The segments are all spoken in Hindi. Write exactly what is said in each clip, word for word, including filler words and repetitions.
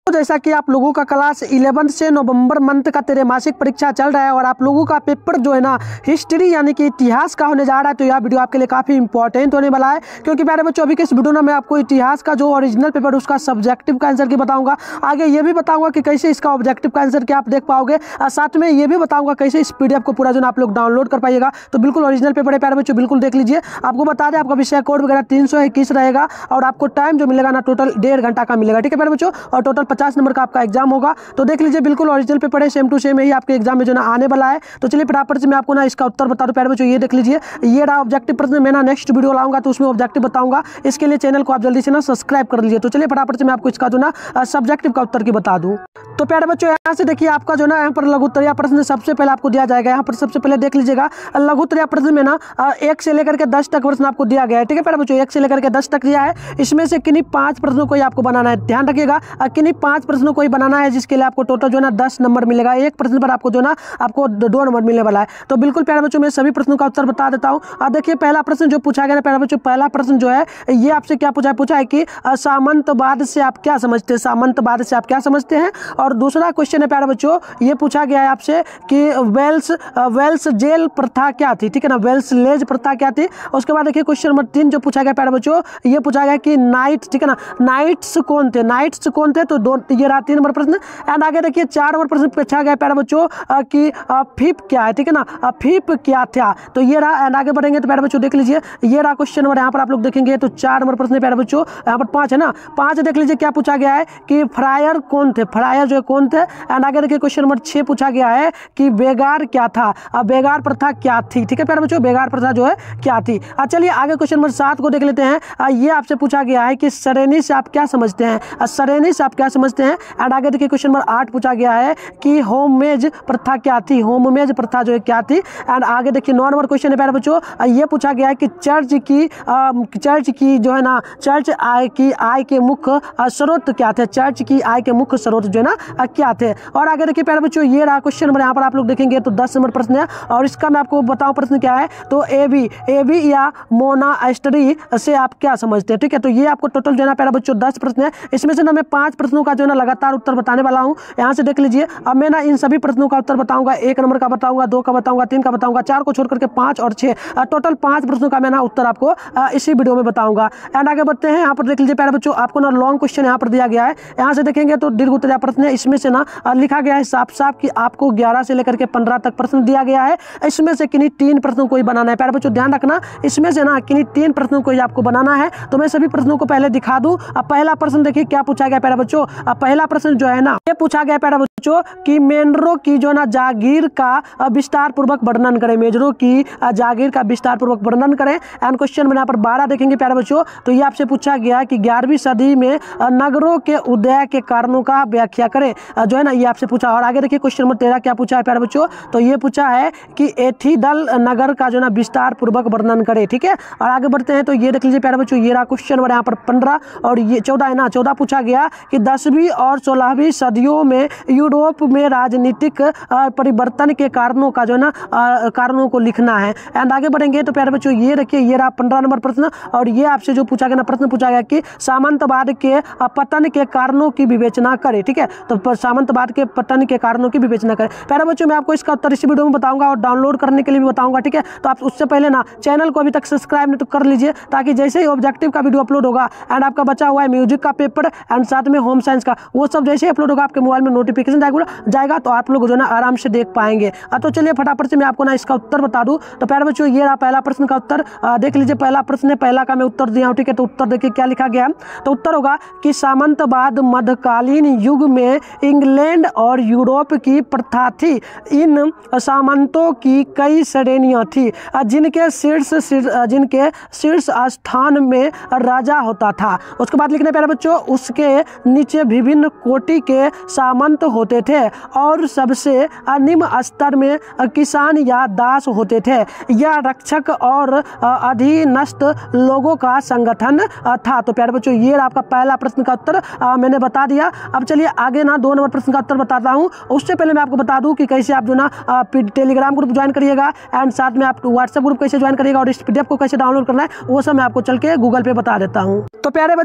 तो जैसा कि आप लोगों का क्लास इलेवेंथ से नवंबर मंथ का त्रैमासिक परीक्षा चल रहा है और आप लोगों का पेपर जो है ना हिस्ट्री यानी कि इतिहास का होने जा रहा है, तो यह वीडियो आपके लिए काफ़ी इंपॉर्टेंट होने वाला है। क्योंकि प्यारे बच्चों अभी के इस वीडियो में मैं आपको इतिहास का जो ओरिजिनल पेपर उसका सब्जेक्टिव का आंसर की बताऊंगा, आगे ये भी बताऊंगा कि कैसे इसका ऑब्जेक्टिव का आंसर क्या आप देख पाओगे, और साथ में ये भी बताऊंगा कैसे इस पीडीएफ को पूरा जो आप लोग डाउनलोड कर पाइएगा। तो बिल्कुल ओरिजिनल पेपर है प्यारे बच्चों, बिल्कुल देख लीजिए। आपको बता दें आपका विषय कोड वगैरह तीन सौ इक्कीस रहेगा और आपको टाइम जो मिलेगा ना टोटल डेढ़ घंटा का मिलेगा, ठीक है प्यारे बच्चों, और टोटल पचास नंबर का आपका एग्जाम होगा। तो देख लीजिए बिल्कुल ओरिजिनल पेपर है, सेम टू सेम यही आपके एग्जाम में जो ना आने वाला है। तो चलिए फटाफट से मैं आपको ना इसका उत्तर बता दूं प्यारे बच्चों। ये देख लीजिए, ये रहा ऑब्जेक्टिव प्रश्न। मैं ना नेक्स्ट वीडियो लाऊंगा तो उसमें ऑब्जेक्टिव बताऊंगा, इसके लिए चैनल को आप जल्दी से ना सब्सक्राइब कर लीजिए। तो चलिए फटाफट से मैं आपको इसका जो ना सब्जेक्टिव का उत्तर की बता दूं। तो प्यारे बच्चों यहाँ से देखिए आपका जो ना यहाँ पर लघुत्तरीय प्रश्न सबसे पहले आपको दिया जाएगा। यहाँ पर सबसे पहले देख लीजिएगा लघुत्तरीय प्रश्न में ना एक से लेकर के दस तक प्रश्न आपको दिया गया है, ठीक है प्यारे बच्चों, एक से लेकर के दस तक दिया है। इसमें से किन्हीं पांच प्रश्नों को ही आपको बनाना है, ध्यान रखिएगा, किन्हीं पांच प्रश्नों को ही बनाना है, जिसके लिए आपको टोटल जो ना दस नंबर मिलेगा। एक प्रश्न पर आपको जो ना आपको दो नंबर मिलने वाला है। तो बिल्कुल प्यारे बच्चों मैं सभी प्रश्नों का उत्तर बता देता हूँ। अब देखिए पहला प्रश्न जो पूछा गया ना प्यारे बच्चों, पहला प्रश्न जो है ये आपसे क्या पूछा है, पूछा है कि सामंतवाद से आप क्या समझते हैं, सामंतवाद से आप क्या समझते हैं। और दूसरा क्वेश्चन है प्यारे बच्चों, ये पूछा गया है आपसे कि वेल्स वेल्स जेल प्रथा क्या थी, ठीक है ना, वेल्स लेज प्रथा क्या थी। उसके बाद देखिए क्वेश्चन नंबर तीन जो पूछा गया प्यारे बच्चों, ये पूछा गया कि नाइट, ठीक है ना, नाइट्स कौन थे, नाइट्स कौन थे। तो दो ये रहा तीन नंबर प्रश्न। एंड आगे देखिए चार नंबर प्रश्न पूछा गया प्यारे बच्चों कि फीप क्या है, ठीक है ना, फीप क्या था। तो ये रहा। एंड आगे बढ़ेंगे तो प्यारे बच्चों देख लीजिए, ये रहा क्वेश्चन नंबर, यहाँ पर आप लोग देखेंगे तो चार नंबर प्रश्न प्यारे बच्चों, यहाँ पर पांच है ना, पांच देख लीजिए क्या पूछा गया है कि फ्रायर कौन थे, फ्रायर जो है कौन थे। एंड आगे देखिए क्वेश्चन नंबर छह पूछा गया है कि बेगार क्या था, अब बेगार प्रथा क्या थी, ठीक है प्यारे बच्चों, बेगार प्रथा जो है क्या थी। चलिए आगे क्वेश्चन नंबर सात को देख लेते हैं। ये आपसे पूछा गया है कि सरेनी से आप क्या समझते हैं, सरेनी से आप क्या समझते हैं। एंड आगे देखिए क्वेश्चन नंबर आठ पूछा गया है कि होममेज प्रथा क्या थी, होममेज प्रथा जो है क्या थी। एंड आगे देखिए नौ नंबर क्वेश्चन है प्यारे बच्चों, ये पूछा गया है कि चर्च की चर्च की जो है ना, चर्च आय की आय के मुख्य स्रोत क्या थे, चर्च की आय के मुख्य स्रोत जो है ना क्या थे। और आगे देखिए प्यारे बच्चों ये रहा क्वेश्चन नंबर, यहाँ पर आप लोग देखेंगे तो दस नंबर प्रश्न है और इसका मैं आपको बताऊं प्रश्न क्या है। तो ए बी ए बी या मोनास्टरी से आप क्या समझते हैं, ठीक है। तो ये आपको टोटल जो है ना प्यारे बच्चों दस प्रश्न है, इसमें से ना मैं पांच प्रश्नों का जो है ना लगातार उत्तर बताने वाला हूँ। यहाँ से देख लीजिए, अब मैं ना इन सभी प्रश्नों का उत्तर बताऊंगा, एक नंबर का बताऊंगा, दो का बताऊंगा, तीन का बताऊंगा, चार को छोड़ करके पांच और छह, टोटल पांच प्रश्नों का मैं ना उत्तर आपको इसी वीडियो में बताऊंगा। एंड आगे बढ़ते हैं, यहाँ पर देख लीजिए प्यारे बच्चों आपको ना लॉन्ग क्वेश्चन यहाँ पर दिया गया है। यहाँ से देखेंगे तो दीर्घ उत्तरीय प्रश्न है, इसमें से ना लिखा गया है साफ साफ कि आपको ग्यारह से लेकर के पंद्रह तक प्रश्न दिया गया है। इसमें से किन्हीं तीन प्रश्नों को ही बनाना है प्यारे बच्चों, ध्यान रखना, इसमें से ना किन्हीं तीन प्रश्नों को ही आपको बनाना है। तो मैं सभी प्रश्नों को पहले दिखा दूं। अब पहला प्रश्न देखिए क्या पूछा गया प्यारे बच्चों, अब पहला प्रश्न जो है ना ये पूछा गया प्यारे बच्चों कि मेनरो की जो ना जागीर का विस्तार पूर्वक वर्णन करें, मेजरों की जागीर का विस्तार पूर्वक वर्णन करें। एंड क्वेश्चन में यहाँ पर बारह देखेंगे प्यारे बच्चों, तो ये आपसे पूछा गया कि ग्यारहवीं सदी में नगरों के उदय के कारणों का व्याख्या करें, जो है ना, ये आपसे पूछा। और आगे देखिए क्वेश्चन नंबर तेरह क्या पूछा है प्यारे बच्चों, तो ये पूछा है कि एथिदल नगर का जो ना विस्तार पूर्वक वर्णन करे, ठीक है। और आगे बढ़ते हैं तो ये देख लीजिए प्यारे बच्चों, ये रहा क्वेश्चन नंबर यहाँ पर पंद्रह और ये चौदह है ना, चौदह पूछा गया कि दसवीं और सोलहवीं सदियों में यूरोप में राजनीतिक परिवर्तन के कारणों का जो है ना कारणों को लिखना है। एंड आगे बढ़ेंगे तो प्यारे बच्चों ये देखिए, ये रहा पंद्रह नंबर प्रश्न और ये आपसे जो पूछा गया ना प्रश्न पूछा गया कि सामंतवाद के पतन के कारणों की विवेचना करे, ठीक है। तो सामंतवाद के पतन के कारणों की विवेचना करें प्यारे बच्चों, मैं आपको इसका उत्तर इसी वीडियो में बताऊंगा और डाउनलोड करने के लिए भी बताऊंगा, ठीक है। तो आप उससे पहले ना चैनल को अभी तक सब्सक्राइब नहीं तो कर लीजिए, ताकि जैसे ही ऑब्जेक्टिव का वीडियो अपलोड होगा एंड आपका बचा हुआ है म्यूजिक का पेपर एंड साथ में होम साइंस का, वो सब जैसे ही अपलोड होगा आपके मोबाइल में नोटिफिकेशन जाएगा तो आप लोग जो ना आराम से देख पाएंगे। तो चलिए फटाफट से मैं आपको ना इसका उत्तर बता दूं। तो प्यारे बच्चों ये रहा पहला प्रश्न का उत्तर, देख लीजिए पहला प्रश्न है, पहला का मैं उत्तर दिया हूं, ठीक है। तो उत्तर देखिए क्या लिखा गया, तो उत्तर होगा कि सामंतवाद मध्यकालीन युग में इंग्लैंड और यूरोप की प्रथा थी। इन सामंतों की कई श्रेणियां थी, जिनके शीर्ष जिनके शीर्ष स्थान में राजा होता था। उसके बाद लिखने प्यारे बच्चों, उसके नीचे विभिन्न कोटि के सामंत होते थे और सबसे निम्न स्तर में किसान या दास होते थे। यह रक्षक और अधीनस्थ लोगों का संगठन था। तो प्यारे बच्चों ये आपका पहला प्रश्न का उत्तर मैंने बता दिया। अब चलिए आगे ना दो नंबर प्रश्न का उत्तर बताता हूँ। उससे पहले मैं आपको बता दूं कि कैसे आप जो ना टेलीग्राम ग्रुप ज्वाइन करिएगा एंड साथ में आप व्हाट्सएप ग्रुप कैसे ज्वाइन करिएगा और इस पीडीएफ को कैसे डाउनलोड करना है वो सब मैं आपको चल के गूगल पे बता देता हूँ। तो प्यारे बच्चों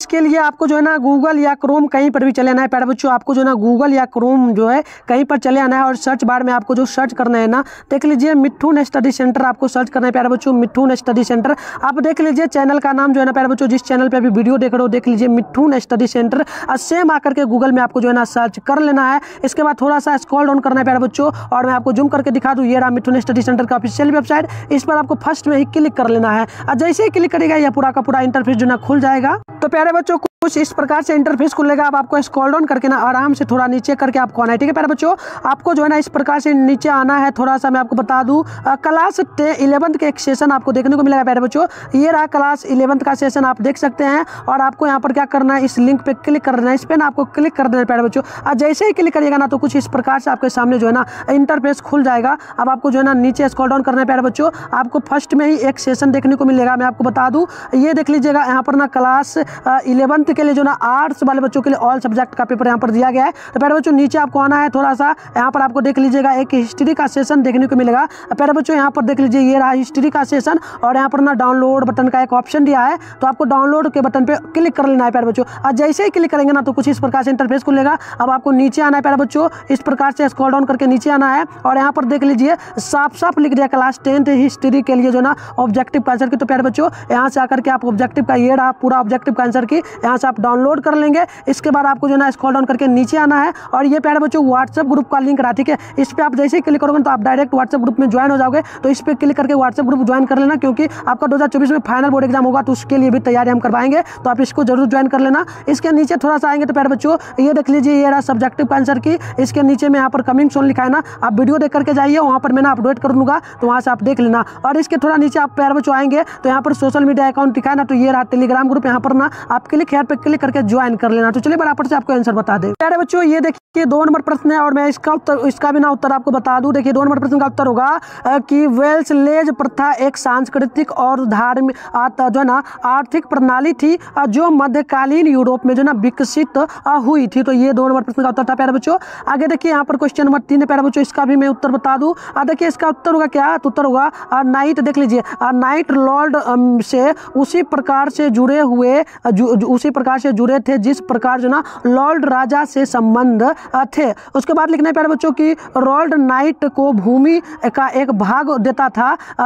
इसके लिए आपको जो है ना गूगल या क्रोम कहीं पर भी चले आना है प्यारे बच्चों। आपको जो है ना गूगल या क्रोम जो है कहीं पर चले आना है और सर्च बार में आपको जो सर्च करना है ना, देख लीजिए मिठुन स्टडी सेंटर आपको सर्च करना है प्यारे बच्चों, मिठुन स्टडी सेंटर। आप देख लीजिए चैनल का नाम जो है ना प्यारे बच्चों, जिस चैनल पे अभी वीडियो देख रहे हो देख लीजिए मिठुन स्टडी सेंटर। सेम आकर के गूगल में आपको जो है ना सर्च कर लेना है। इसके बाद थोड़ा सा स्क्रॉल डाउन करना है प्यारे बच्चों और मैं आपको जूम करके दिखा दूँ, ये रहा मिठुन स्टडी सेंटर का ऑफिशियल वेबसाइट। इस पर आपको फर्स्ट में ही क्लिक कर लेना है और जैसे ही क्लिक करेगा यह पूरा का पूरा इंटरफेस जो ना खुल जाएगा। तो प्यारे बच्चों कुछ इस प्रकार से इंटरफेस खुलेगा। अब आपको स्क्रॉल डाउन करके ना आराम से थोड़ा नीचे करके आपको आना है, ठीक है प्यारे बच्चों। आपको जो है ना इस प्रकार से नीचे आना है। थोड़ा सा मैं आपको बता दूं, क्लास इलेवंथ के एक सेशन आपको देखने को मिलेगा प्यारे बच्चों। ये रहा क्लास इलेवंथ का सेशन, आप देख सकते हैं। और आपको यहाँ पर क्या करना है, इस लिंक पे क्लिक करना है, इस पर ना आपको क्लिक कर देना है प्यारे बच्चों। और जैसे ही क्लिक करिएगा ना तो कुछ इस प्रकार से आपके सामने जो है ना इंटरफेस खुल जाएगा। अब आपको जो है ना नीचे स्क्रॉल डाउन करना है प्यारे बच्चों। आपको फर्स्ट में ही एक सेशन देखने को मिलेगा। मैं आपको बता दूं, ये देख लीजिएगा यहाँ पर ना क्लास इलेवंथ के लिए जो ना आर्ट्स वाले बच्चों के लिए ऑल सब्जेक्ट का पेपर यहाँ पर दिया गया है। तो प्यारे बच्चों नीचे आपको आना है थोड़ा सा, यहाँ पर आपको देख लीजिएगा एक हिस्ट्री का सेशन देखने को मिलेगा प्यारे बच्चों। यहाँ पर देख लीजिए ये रहा हिस्ट्री का सेशन और यहाँ पर ना डाउनलोड बटन का एक ऑप्शन दिया है। तो आपको डाउनलोड के बटन पे क्लिक कर लेना है प्यारे बच्चों। और जैसे ही क्लिक करेंगे ना तो कुछ इस प्रकार से इंटरफेस खुलेगा। अब आपको नीचे आना है प्यारे बच्चों, इस प्रकार से स्क्रॉल डाउन करके नीचे आना है और यहाँ पर देख लीजिए साफ साफ लिख दिया क्लास टेंथ हिस्ट्री के लिए जो ना ऑब्जेक्टिव का आंसर की। तो प्यारे बच्चों यहाँ से आकर के आप ऑब्जेक्टिव का ये रहा पूरा ऑब्जेक्टिव का आंसर की यहाँ से आप डाउनलोड कर लेंगे। इसके बाद आपको जो ना स्क्रॉल डाउन करके नीचे आना है और ये प्यारे बच्चों व्हाट्सएप ग्रुप का लिंक रहा, ठीक है। इस पे आप जैसे ही क्लिक करोगे तो आप डायरेक्ट व्हाट्सएप ग्रुप में ज्वाइन हो जाओगे। तो इस पे क्लिक करके व्हाट्सएप ग्रुप ज्वाइन कर लेना, क्योंकि आपका दो हज़ार चौबीस में फाइनल बोर्ड एग्जाम होगा तो उसके लिए भी तैयारी हम करवाएंगे। तो आप इसको जरूर ज्वाइन कर लेना। इसके नीचे थोड़ा सा आएंगे तो प्यारे बच्चों ये देख लीजिए ये रहा सब्जेक्टिव का आंसर की। इसके नीचे में यहाँ पर कमिंग सोन लिखा है ना, आप वीडियो देख करके जाइए, वहाँ पर मैं ना अपडेट कर दूंगा तो वहाँ से आप देख लेना। और इसके थोड़ा नीचे आप प्यारे बच्चों आएंगे तो यहाँ पर सोशल मीडिया अकाउंट लिखा है ना, तो ये रहा टेलीग्राम ग्रुप। यहाँ पर ना आप क्लिक हेयर पे क्लिक करके ज्वाइन कर लेना। तो चलिए बराबर से आपको आंसर बता दें प्यारे बच्चों। ये देखिए दो नंबर प्रश्न है और मैं इसका उत्तर इसका भी ना उत्तर आपको बता दूं। देखिए दो नंबर प्रश्न का उत्तर होगा कि वेल्सलेज प्रथा एक सांस्कृतिक और धार्मिक जो है ना आर्थिक प्रणाली थी जो मध्यकालीन यूरोप में जो ना विकसित हुई थी। तो ये दो नंबर प्रश्न का उत्तर था प्यारे बच्चों। आगे देखिए यहाँ पर क्वेश्चन नंबर तीन है प्यारे बच्चों, इसका भी मैं उत्तर बता दूं। देखिए इसका उत्तर होगा क्या, तो उत्तर होगा नाइट। देख लीजिए नाइट लॉर्ड से उसी प्रकार से जुड़े हुए उसी प्रकार से जुड़े थे जिस प्रकार जो ना लॉर्ड राजा से संबंध थे। उसके बाद लिखना है प्यारे बच्चों की लॉर्ड नाइट को भूमि का एक भाग देता था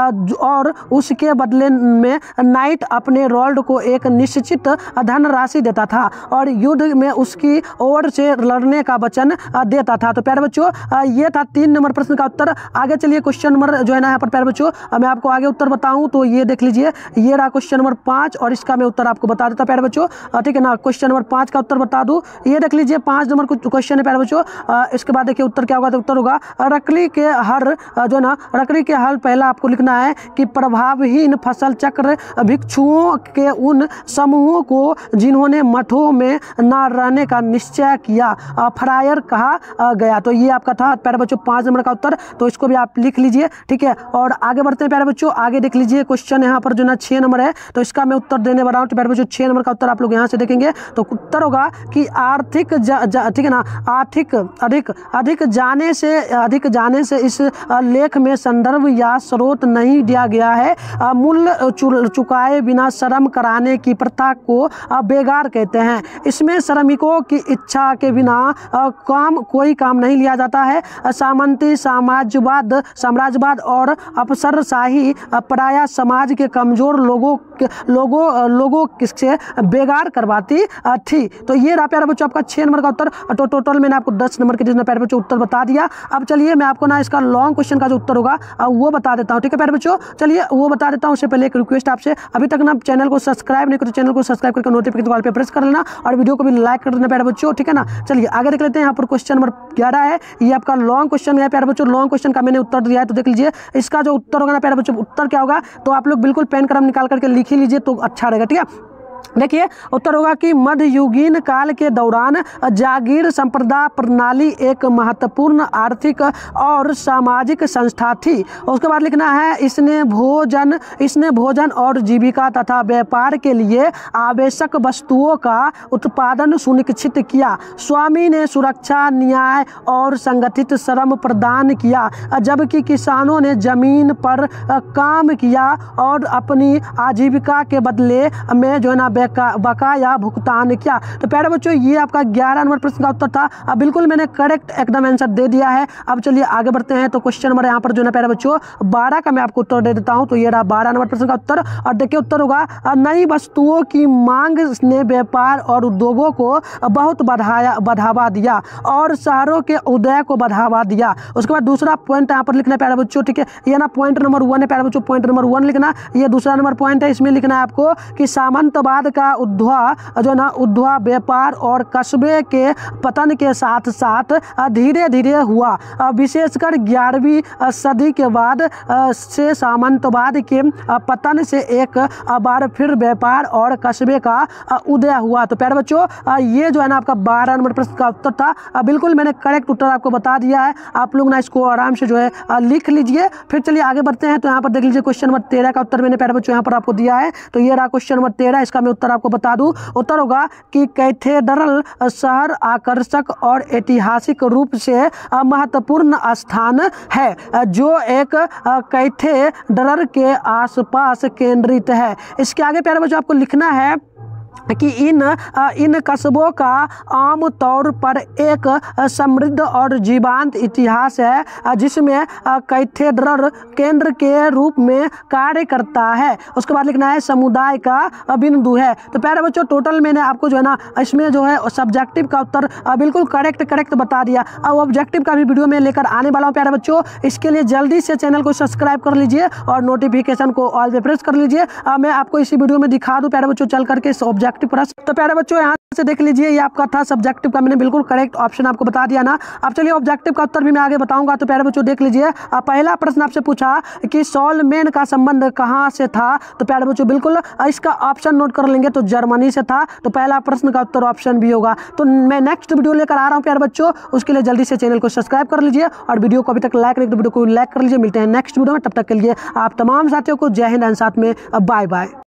और उसके बदले में नाइट अपने लॉर्ड को एक निश्चित धन राशि देता था और युद्ध में उसकी ओर से लड़ने का वचन देता था। तो प्यारे बच्चों ये था तीन नंबर प्रश्न का उत्तर। आगे चलिए क्वेश्चन नंबर जो है ना यहाँ पर प्यारे बच्चों मैं आपको आगे उत्तर बताऊं तो ये देख लीजिए ये रहा क्वेश्चन नंबर पाँच और इसका मैं उत्तर आपको बता देता प्यारे बच्चों, ठीक है ना। क्वेश्चन नंबर पाँच का उत्तर बता दूं, ये देख लीजिए पाँच नंबर क्वेश्चन है प्यारे बच्चों। इसके बाद देखिए उत्तर क्या होगा, तो उत्तर होगा रकड़ी के हर जो ना रकड़ी के हल। पहला आपको लिखना है कि प्रभावहीन फसल चक्र भिक्षुओं के उन समूहों को जिन्होंने मठों में न रहने का निश्चय किया फ्रायर कहा गया। तो ये आपका था प्यारे बच्चों पाँच नंबर का उत्तर। तो इसको भी आप लिख लीजिए, ठीक है। और आगे बढ़ते हैं प्यारे बच्चों, आगे देख लीजिए क्वेश्चन यहाँ पर जो ना छः नंबर है, तो इसका मैं उत्तर देने वाला हूँ। तो प्यारे बच्चों छः नंबर का उत्तर आप लोग यहाँ से देखेंगे तो उत्तर होगा कि आर्थिक ठीक है ना आर्थिक अधिक अधिक जाने से अधिक जाने से इस लेख में संदर्भ या स्रोत नहीं दिया गया है। मूल्य चुकाए बिना श्रम कराने की प्रथा को बेगार कहते हैं। इसमें श्रमिकों की इच्छा के बिना काम कोई काम नहीं लिया जाता है। सामंती साम्राज्यवाद साम्राज्यवाद और अफसरशाही प्राय समाज के कमजोर लोगों लोगों लोगों से बेगार करवाती थी। तो ये रहा प्यारे बच्चों आपका छः नंबर का उत्तर। तो टोटल मैंने आपको दस नंबर के जिसने प्यारे बच्चों उत्तर बता दिया। अब चलिए मैं आपको ना इसका लॉन्ग क्वेश्चन का जो उत्तर होगा वो बता देता हूँ, ठीक है प्यारे बच्चों। चलिए वो बता देता हूँ। उससे पहले एक रिक्वेस्ट आपसे, अभी तक ना चैनल को सब्सक्राइब नहीं करो तो चैनल को सब्सक्राइब करके नोटिफिकेशन वाले पे प्रेस कर लेना और वीडियो को भी लाइक कर देना प्यारे बच्चों, ठीक है ना। चलिए आगे देख लेते हैं। यहाँ पर क्वेश्चन नंबर ग्यारह है, ये आपका लॉन्ग क्वेश्चन है प्यारे बच्चों। लॉन्ग क्वेश्चन का मैंने उत्तर दिया है, तो देख लीजिए इसका जो उत्तर होगा ना प्यारे बच्चों, उत्तर क्या होगा तो आप लोग बिल्कुल पेन कलम निकाल करके लिख ही लीजिए तो अच्छा रहेगा, ठीक है। देखिए उत्तर होगा कि मध्ययुगीन काल के दौरान जागीर संप्रदाय प्रणाली एक महत्वपूर्ण आर्थिक और सामाजिक संस्था थी। उसके बाद लिखना है इसने भोजन इसने भोजन और जीविका तथा व्यापार के लिए आवश्यक वस्तुओं का उत्पादन सुनिश्चित किया। स्वामी ने सुरक्षा न्याय और संगठित श्रम प्रदान किया, जबकि किसानों ने जमीन पर काम किया और अपनी आजीविका के बदले में जो है ना बेका बकाया भुगतान किया। तो प्यारे बच्चों ये आपका ग्यारह नंबर प्रश्न का उत्तर था। अब बिल्कुल मैंने करेक्ट एकदम आंसर दे दिया है। अब चलिए आगे बढ़ते हैं। तो क्वेश्चन नंबर यहाँ पर जो है प्यारे बच्चों बारह का मैं आपको उत्तर दे देता हूँ। तो ये रहा बारह नंबर प्रश्न का उत्तर। और देखिए उत्तर होगा नई वस्तुओं की मांग ने व्यापार और उद्योगों को बहुत बढ़ाया बढ़ावा दिया और शहरों के उदय को बढ़ावा दिया। उसके बाद दूसरा पॉइंट यहाँ पर लिखना है प्यारे बच्चों, ठीक है, ये ना पॉइंट नंबर वन है प्यारे बच्चों, पॉइंट नंबर वन लिखना। ये दूसरा नंबर पॉइंट है, इसमें लिखना है आपको कि सामंतवाद का उद्भव जो ना उद्भव व्यापार और कस्बे के पतन के साथ साथ धीरे धीरे हुआ। विशेषकर ग्यारहवीं सदी के बाद से सामंतवाद के पतन से एक बार फिर व्यापार और कस्बे का उदय हुआ। तो प्यारे बच्चों ये जो है ना आपका बारह नंबर प्रश्न का उत्तर था। बिल्कुल मैंने करेक्ट उत्तर आपको बता दिया है। आप लोग ना इसको आराम से जो है लिख लीजिए। फिर चलिए आगे बढ़ते हैं। तो यहाँ पर देख लीजिए क्वेश्चन नंबर तेरह का उत्तर मैंने प्यारे बच्चों यहाँ पर आपको दिया है। तो ये रहा क्वेश्चन नंबर तेरह। इसका मैं उत्तर आपको बता दूं। उत्तर होगा कि कैथेड्रल शहर आकर्षक और ऐतिहासिक रूप से महत्वपूर्ण स्थान है जो एक कैथेड्रल के आसपास केंद्रित है। इसके आगे प्यारे बच्चों आपको लिखना है कि इन इन कस्बों का आम तौर पर एक समृद्ध और जीवंत इतिहास है जिसमें कैथेड्रल केंद्र के रूप में कार्य करता है। उसके बाद लिखना है समुदाय का बिंदु है। तो प्यारे बच्चों टोटल मैंने आपको जो है ना इसमें जो है सब्जेक्टिव का उत्तर बिल्कुल करेक्ट करेक्ट बता दिया। अब ऑब्जेक्टिव का भी वीडियो में लेकर आने वाला हूँ प्यारे बच्चों। इसके लिए जल्दी से चैनल को सब्सक्राइब कर लीजिए और नोटिफिकेशन को ऑल पे प्रेस कर लीजिए। मैं आपको इसी वीडियो में दिखा दूँ प्यारे बच्चों चल करके ऑब्जेक्टिव। तो प्यारे बच्चों यहाँ से देख लीजिए ये आपका था सब्जेक्टिव का, मैंने बिल्कुल करेक्ट ऑप्शन आपको बता दिया ना। अब चलिए ऑब्जेक्टिव का उत्तर भी मैं आगे बताऊंगा। तो प्यारे बच्चों देख लीजिए पहला प्रश्न आपसे पूछा कि सॉलमेन का संबंध कहाँ से था। तो प्यारे बच्चों बिल्कुल इसका ऑप्शन नोट कर लेंगे तो जर्मनी से था। तो पहला प्रश्न का उत्तर ऑप्शन भी होगा। तो मैं नेक्स्ट वीडियो लेकर आ रहा हूँ प्यारे बच्चों। उसके लिए जल्दी से चैनल को सब्सक्राइब कर लीजिए और वीडियो को अभी तक लाइक नहीं तो वीडियो को लाइक कर लीजिए। मिलते हैं नेक्स्ट वीडियो में, तब तक के लिए आप तमाम साथियों को जय हिंद एंड साथ में बाय बाय।